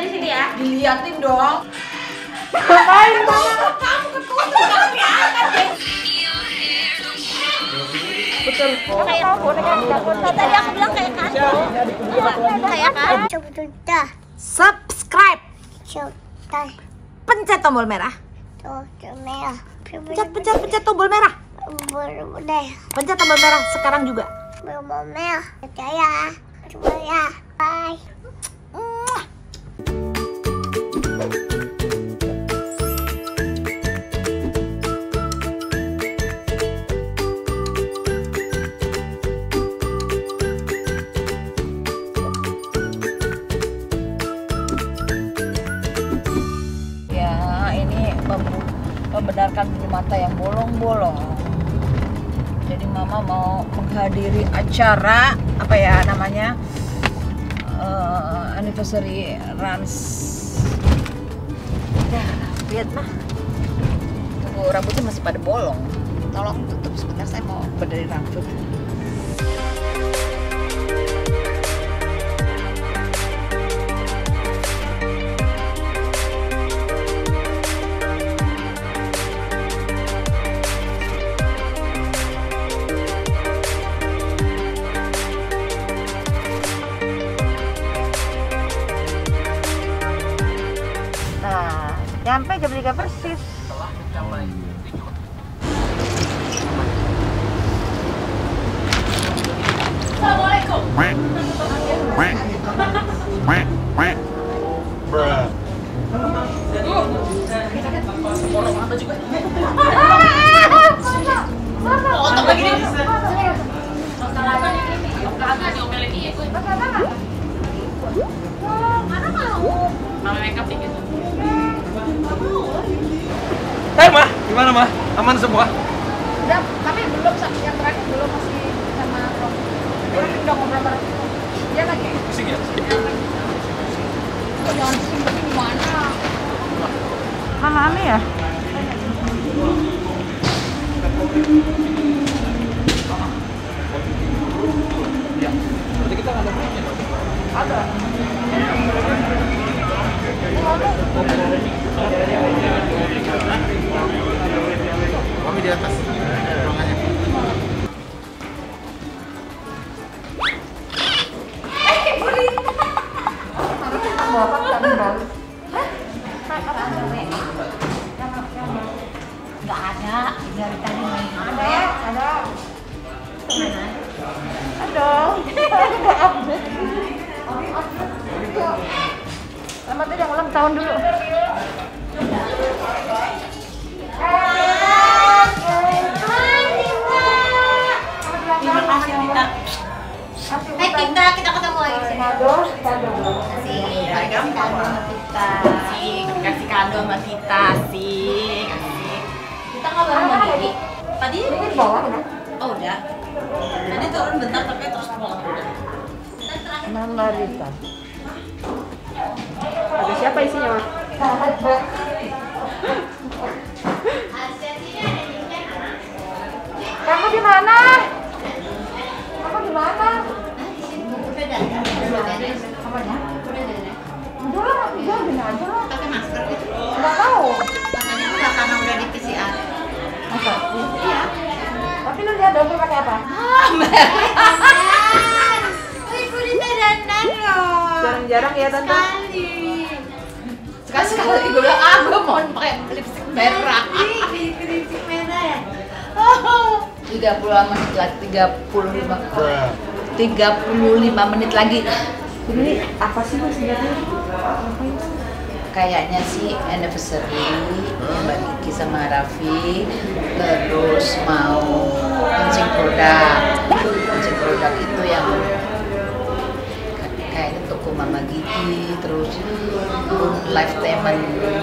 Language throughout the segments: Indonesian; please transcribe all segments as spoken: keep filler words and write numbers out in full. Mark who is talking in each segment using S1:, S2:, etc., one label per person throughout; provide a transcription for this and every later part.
S1: di sini ya.
S2: Diliatin dong.
S1: Ngapain kamu? Kamu ketutup tapi angkat deh.
S2: Betul.
S1: Kayak tadi aku bilang kayak kan. Kayak kan.
S3: Sudah.
S2: Subscribe.
S3: Sudah.
S2: Pencet tombol merah.
S3: Sudah merah.
S2: Pencet, pencet, pencet tombol merah.
S3: Boleh.
S2: Pencet tombol merah sekarang juga.
S3: Tombol merah. Percaya. Percaya. Bye.
S2: Membenarkan bulu mata yang bolong-bolong. Jadi mama mau menghadiri acara apa ya namanya uh, anniversary runs. Ya, lihat mah. Tunggu, rambutnya masih pada bolong. Tolong tutup sebentar, saya mau berdiri rambut. Sampai jam tiga persis.
S1: Assalamualaikum.
S4: Bruh.
S1: Orang mata juga. Potong lagi nih. Kakak diomelin iya gue. Mana mau? Mama makeup dikit.
S4: Hai mah, gimana mah? Aman semua?
S2: Udah, tapi belum yang terakhir belum masih sama Rob. Kan udah ngobrol bareng. Dia lagi.
S4: Pusing ya?
S2: Kok jangan pusing pusing gimana? Mana aneh ya?
S4: Ya. Berarti kita nggak ada punya dong?
S2: Ada.
S4: Kami di atas ruangannya.
S2: Nggak ada dari tadi main. Ada ya? Ada. Mana? Ada. Selamat yang ulang tahun dulu.
S1: Terima kasih Tita. Eh Tita, kita ketemu lagi di sini. Kasih kado sama Tita. Kasih kasih kado sama Tita sih. Kasih. Kita nggak bareng sama Didi. Tadi
S2: Ini bawah ya?
S1: oh udah. Tadi turun bentar tapi terus pulang.
S2: Mama Rita. Ada siapa isinya, Mas? Kamu di mana? Kamu di mana?
S1: Udah dah. Udah dah.
S2: Apanya?
S1: Udah dah.
S2: Udah lah, udah gini aja lah.
S1: Pakai masker gitu.
S2: Nggak tahu.
S1: Katanya enggak karena udah di P C R.
S2: Masa?
S1: Iya.
S2: Tapi lu lihat dong pakai apa?
S1: Ah, Wih, kulitnya dandan loh.
S2: Jarang-jarang ya, Tante.
S1: Sekali. Sekali-sekali gue bilang, ah gue mau pakai lipstick merah. Ih, lipstick merah ya?
S2: tiga puluh lima menit lagi, tiga puluh lima tiga puluh lima menit lagi. Ini apa sih Mas sebenarnya? Kayaknya sih anniversary Mbak Kiki sama Raffi, terus mau launching produk. Launching produk itu yang kayaknya toko Mama Gigi, terus live temen,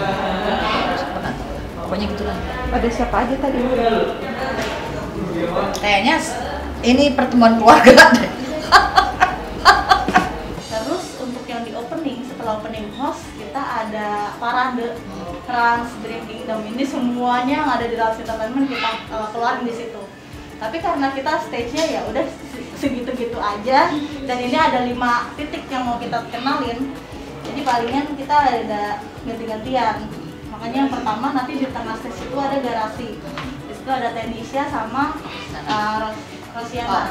S2: pokoknya gitulah. Ada siapa aja tadi? Kayaknya ini pertemuan keluarga deh.
S1: Terus untuk yang di opening, setelah opening host kita ada parade Trans Dream Kingdom. Ini semuanya yang ada di Rans Entertainment kita uh, keluarin di situ. Tapi karena kita stage-nya ya udah segitu-gitu aja, dan ini ada lima titik yang mau kita kenalin.
S5: Jadi palingan kita ada ganti-gantian. Makanya yang pertama nanti di tengah stage itu ada garasi. Di situ ada Tenisha sama uh, Rosiana.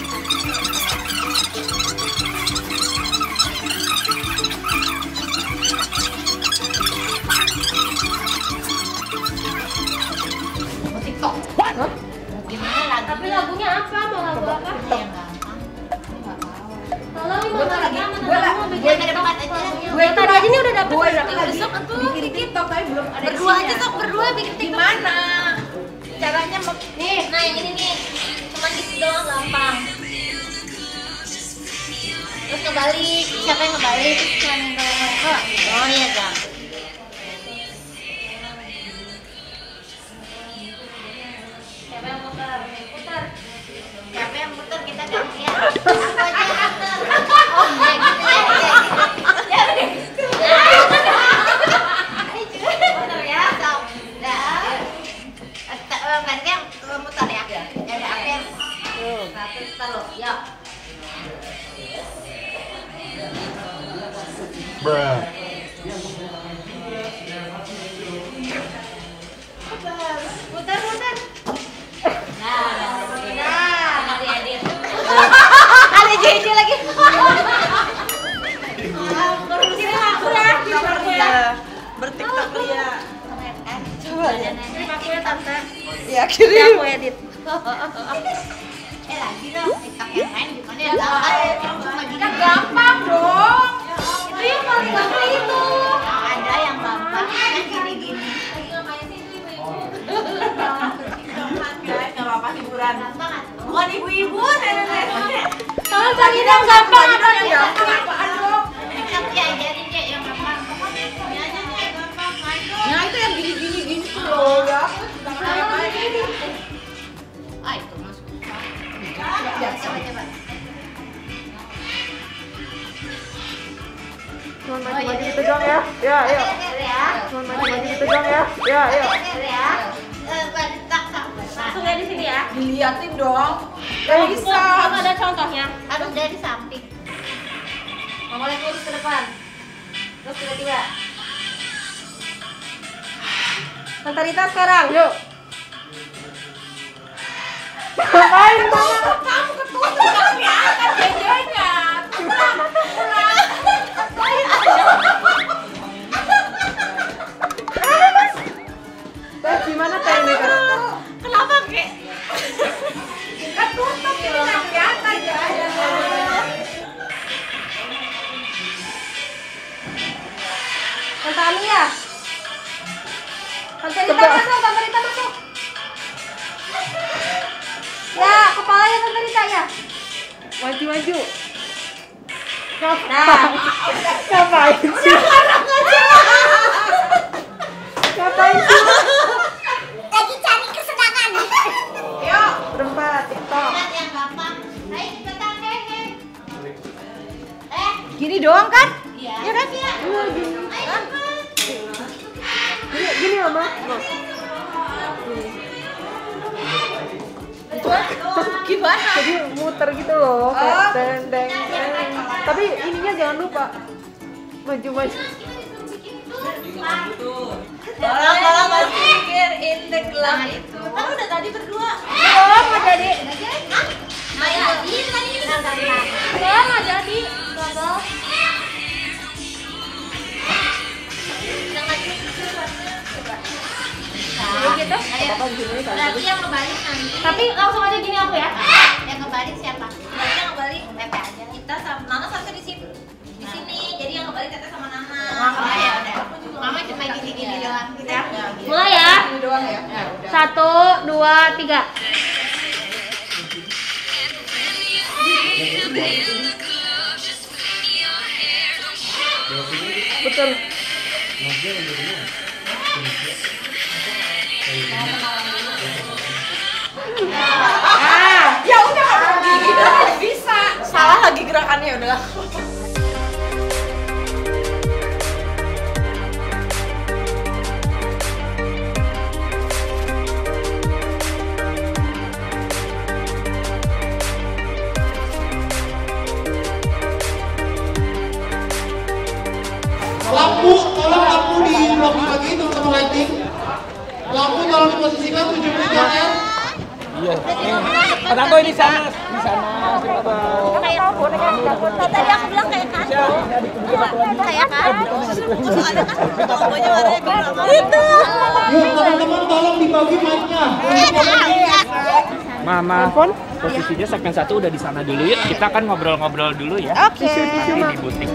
S1: Mau TikTok. Gimana lagu?
S6: Tapi lagunya apa? Mau lagu apa?
S1: Yang gampang.
S6: Tolong lima lagi.
S1: Gue gue ke depan aja.
S6: Gue tadi aja nih udah dapet.
S1: Gue besok tuh
S2: bikin TikTok tapi belum ada
S1: berdua aja sok berdua bikin TikTok.
S2: Gimana caranya?
S1: Nih, nah yang ini nih. Cuman gitu doang gampang. Terus ngebalik, siapa yang ngebalik? Terus cuma yang ngebalik. Oh iya Gang. Siapa yang muter? Muter. Siapa yang muter kita gantian. Aku aja yang muter. Oh iya gitu ya. Ya udah gitu. Ini juga muter ya. Sok. Dah. Ganti yang muter ya. Ya ada apa yang? Satu taruh. Yuk.
S4: Bruh.
S1: Muter, muter. Nah, nah, adik-adik. Ada J J lagi. Sini aku ya.
S5: Bertiktok Ria.
S1: Coba ya. Terima kasih ya tante.
S5: Ya kirim.
S1: Aku edit. Eh lagi dong, TikTok yang lain gimana ya? Kan gampang dong. Itu yang paling gampang itu. Ada yang gampang, yang gini-gini.
S5: Gak apa-apa hiburan.
S1: Bukan ibu-ibu, nenek-nenek.
S6: Tolong cari yang gampang apa
S5: yang gampang apaan dong?
S1: TikTok ya, ajarin Cek yang gampang. Pokoknya ini aja Cek, gampang. Ayo.
S2: Nah itu yang gini-gini gini tuh loh ya.
S1: Ah, itu masuk. Coba, coba.
S5: Cuma maju-maju gitu dong ya. Ya, ayo.
S1: Ya.
S5: Cuma maju-maju gitu dong ya. Ya, ayo.
S1: Ya. Eh, tak tak.
S6: Langsung ya di sini ya.
S2: Diliatin dong.
S5: Gak bisa.
S6: Kalau ada contohnya.
S1: Harus dari samping. Ngomongin lurus ke depan. Terus tiba-tiba.
S6: Tante Rita sekarang.
S5: Yuk. Ngapain dong?
S1: Kamu ketutup ya, kan jadinya.
S5: Teh gimana teh ini kan?
S1: Kenapa kek?
S5: Ketutup itu nggak kelihatan ya.
S6: Tante Alia. Tante Rita masuk, Tante Rita masuk. Ya, kepalanya Tante Rita ya.
S5: Maju-maju. Nah, ngapain sih? Ngapain sih?
S3: Lagi cari kesenangan.
S5: Yuk, berempat TikTok.
S1: Lihat yang gampang. Ayo cepetan deh. Eh,
S2: Gini doang kan?
S1: iya. Ya udah ya.
S5: Iya, gini.
S1: Ayo cepat.
S5: Gini, gini mama.
S2: Gimana?
S5: Jadi muter gitu loh, kayak deng deng deng. Tapi ininya jangan lupa maju-maju.
S1: Kalau kalau masih mikir in the club itu. Kan udah tadi berdua.
S6: Oh, nggak jadi.
S1: Hah? Nggak jadi tadi kita gampang.
S6: Oh, nggak jadi. Gagal.
S1: Jangan gitu. Coba.
S6: Jadi gitu.
S1: Ayo. Berarti yang ngebalik nanti.
S6: Tapi langsung aja gini aku ya.
S1: Yang ngebalik siapa? Berarti yang ngebalik Pepe aja. Kita sama Nana satu di sini. Di sini. Jadi yang ngebalik Tete sama Nana. Oh ya udah. Mama cuma gini-gini doang gitu ya.
S6: Mulai ya.
S2: Gini doang ya.
S6: Satu, dua, tiga.
S5: Betul.
S2: Ya udah kalau gini doang bisa. Salah lagi gerakannya udah.
S7: sama lighting. Lampu tolong diposisikan tujuh puluh derajat.
S4: Iya. Pak Tanto ini sana, di sana.
S3: Kayak tadi aku bilang kayak kan. Kayak kan. Terus ada kan logonya warnanya biru. Itu.
S7: Yuk teman-teman tolong dibagi mic-nya.
S8: Mama, posisinya segmen satu udah di sana dulu yuk. Kita kan ngobrol-ngobrol dulu ya.
S3: Oke.
S8: Nanti di butik.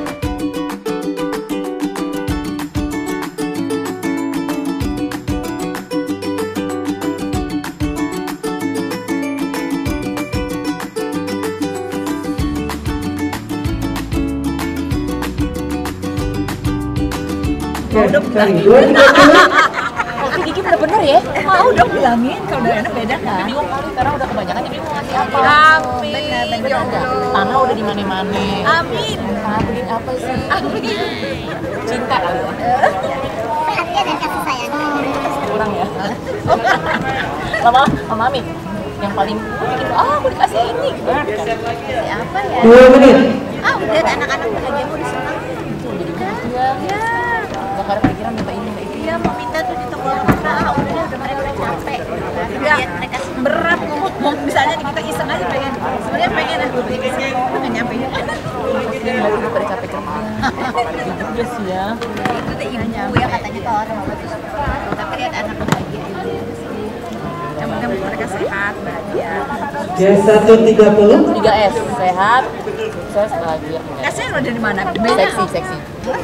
S3: Mau dong bilangin. Oke, Gigi bener-bener ya. Mau dong bilangin kalau udah enak beda kan.
S2: Bingung kali sekarang udah kebanyakan jadi mau ngasih apa?
S3: Amin.
S2: Bener-bener ada. Tanah udah di mana-mana.
S3: Amin.
S2: Amin apa sih?
S3: Amin.
S2: Cinta kali ya.
S3: Perhatian dan kasih sayang.
S2: Kurang ya. Mama, Mama Ami, yang paling bikin ah aku dikasih ini.
S3: Kasih apa ya?
S7: Dua menit.
S3: Ah, udah anak-anak bahagia mau disenang.
S2: Jadi bahagia.
S3: Ya.
S2: Gak ada pikiran minta ini minta itu.
S3: Iya, mau minta tuh di toko kita. Ah, udah deh, udah mereka udah capek. Udah, mereka sih berat ngomong. Misalnya kita iseng aja pengen. Sebenarnya pengen aku bikin nggak nyampe.
S2: Dia mau udah pada capek kerja. Gitu sih ya.
S3: Itu deh ibu ya katanya ke orang bagus. Tapi lihat anak bahagia aja sih. Yang penting mereka sehat, bahagia.
S7: Jam satu tiga puluh.
S2: tiga S sehat, sukses, bahagia.
S3: Kasih lo dari mana?
S2: Seksi, seksi.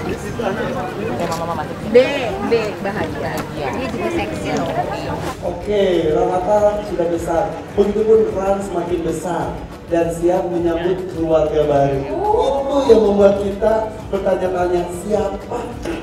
S2: Kayak mama mama
S3: B, B bahagia. Ini juga seksi loh.
S9: Oke, Ramata sudah besar. Begitupun Ran semakin besar dan siap menyambut keluarga baru. Itu yang membuat kita bertanya-tanya siapa?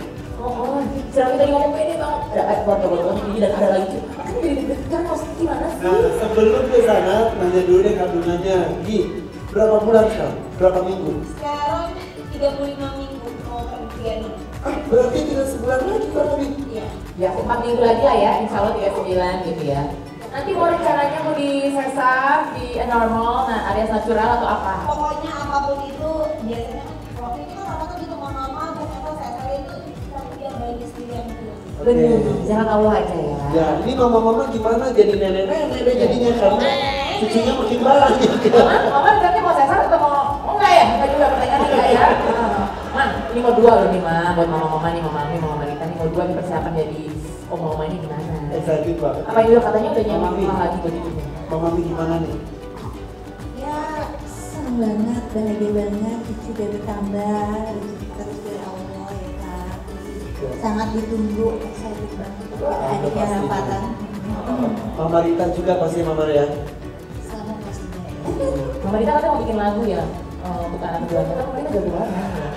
S2: Oh, sekarang kita ngomong pede banget. Ada foto-foto ini dan ada lagi. Kan jadi deg-degan maksudnya gimana sih?
S9: Nah, sebelum ke sana, nanya dulu deh kandungannya. Gi, berapa bulan sekarang? Berapa minggu?
S5: Sekarang tiga puluh lima minggu mau penelitian.
S9: Ah, berarti tinggal sebulan lagi kurang lebih.
S5: Iya.
S2: Ya, empat minggu lagi lah ya, insya Allah tiga puluh sembilan gitu ya. Nanti mau rencananya mau di sesar, di normal, nah alias natural atau apa?
S5: Pokoknya apapun itu biasanya waktu itu kan orang tuh gitu mama-mama ternyata saya kali itu tapi dia bayi sendiri yang itu.
S2: Bener, jangan Allah aja ya.
S9: Ya, ini mama-mama gimana jadi nenek-nenek deh jadinya karena cucunya makin banyak.
S2: Mama, mama nanti mau sesar atau mau mau nggak ya? Kita juga pertanyaan enggak ya? Man, ini mau dua loh nih ma, buat mama-mama nih, mama Ami, mama Marita nih mau dua nih persiapan jadi om-mama ini gimana?
S9: Excited banget.
S2: Apa juga katanya udah nyiapin
S9: Mama Mi.
S2: mahal lagi buat ibunya?
S9: Mama Mi gimana nih?
S10: Ya, senang banget, bahagia banget, cucu udah bertambah, rezeki terus dari Allah ya Kak. Sangat ditunggu, excited banget. Adiknya harapan.
S9: Mama Rita juga pasti Mama ya.
S10: Sama pastinya.
S2: Mama Rita katanya mau bikin lagu ya uh, untuk anak keduanya, kan Mama Rita jago banget ya.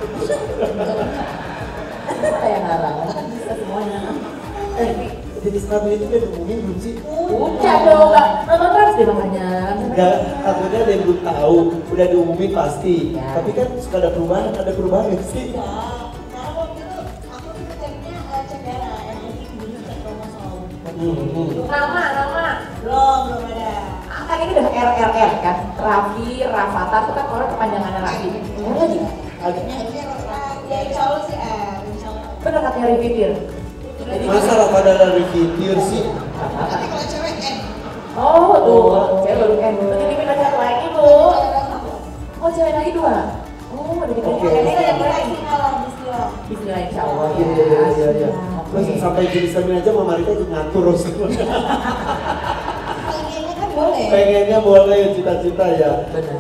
S2: Kayak ngarang, bisa semuanya.
S9: Eh, jadi stabil itu udah diumumin belum sih?
S2: Udah dong, nggak nonton terus deh makanya.
S9: Enggak, takutnya ada yang belum tahu, udah diumumin pasti.
S2: Ya.
S9: Tapi kan suka ada perubahan, ada perubahan nggak sih?
S5: Ya, karena waktu itu aku tuh ceknya uh, cek darah, yang penting dulu cek kromosom.
S9: Hmm, hmm.
S2: Nama, nama.
S5: Belum, belum ada.
S2: Kan ini udah R R R kan, Raffi, Rafata itu kan orang kepanjangannya Raffi. Ini lagi,
S5: Akhirnya akhirnya ya insya Allah sih eh, insya Allah.
S2: bener katanya repeatir. Jadi
S9: Masa lah pada dari fitur sih?
S5: Tapi kalau cewek eh,
S2: oh tuh, cewek baru kan. Jadi kita satu lagi bu. Oh cewek lagi dua. Oh udah dipilih.
S9: Oke.
S5: ini kan jadi lagi kalau Bismillah.
S2: Bismillah insya Allah.
S9: Iya, iya, iya, iya. Terus sampai jadi stabil aja Mama Rita ikut ngatur terus.
S5: Pengennya kan boleh.
S9: Pengennya boleh cita-cita ya.
S2: Benar.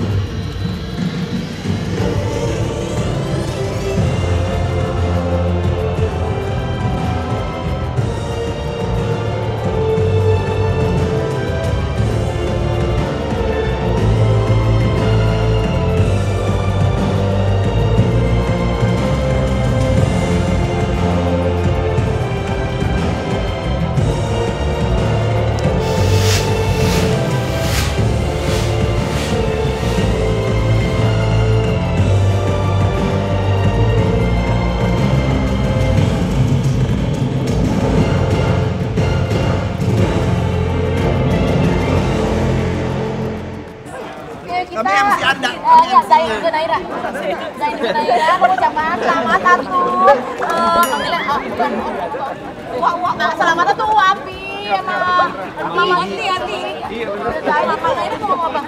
S3: Kami M C Anda. Eh, ya, Zain juga Naira. Zain juga Naira mengucapkan selamat satu. Eh, pemilihan oh, bukan. Wah, wah, nah, selamatan tuh wapi emang. Mama hati-hati.
S4: Iya benar.
S3: Mama ini tuh ngomong apa?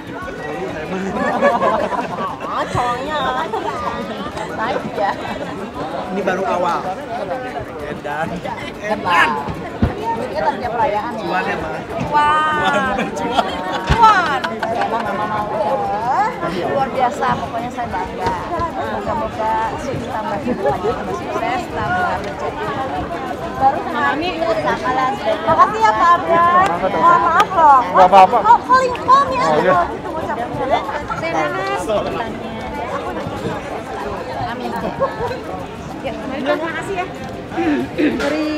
S3: Ah, cowoknya. Baik ya.
S4: Ini baru awal. Edan. Edan.
S3: Duitnya tapi tiap perayaan ya.
S4: Cuan ya, Bang.
S3: Cuan. Cuan. Emang mama mau ya. Luar biasa, pokoknya saya bangga. Moga-moga sukses tambah lagi tambah sukses, tambah rezeki. Baru kami sakalan. Makasih ya Pak Abrar. Mohon maaf loh.
S4: Enggak apa-apa.
S3: Oh, calling mom ya.
S4: Oh, iya.
S3: Gitu ngucapnya. Tenanas. Amin. Ya, terima kasih ya. Dari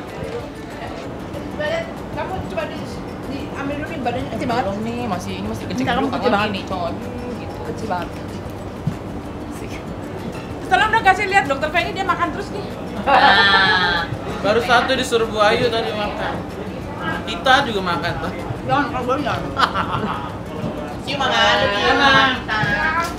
S2: Kamu coba di, diambil dulu nih badannya kecil banget.
S11: Belum nih, masih ini masih kecil.
S2: Kamu kecil banget
S11: nih, coy. Gitu.
S2: Kecil banget. Setelah udah kasih lihat dokter Feni dia makan terus nih.
S11: Ah, baru satu disuruh Bu Ayu tadi makan. Kita juga makan tuh.
S2: Jangan kalau boleh jangan.
S11: Cium makan, cium makan.